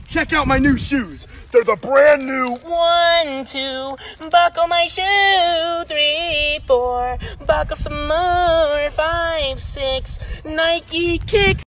check out my new shoes. They're the brand new 1, 2, buckle my shoe. 3, 4, buckle some more. 5, 6, Nike kicks.